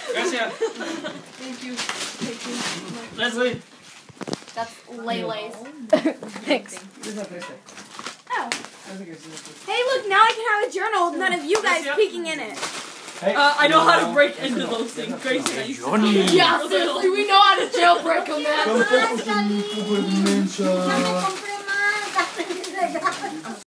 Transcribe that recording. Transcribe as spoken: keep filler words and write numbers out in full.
Gracias. Thank you. Thank you. Leslie. That's Laylay's. Thanks. Oh. Hey, look, now I can have a journal with none of you guys peeking in it. Hey, uh, I know how to break into those things. Gracie, Hey, Johnny. Yeah, seriously, we know how to jailbreak them, man.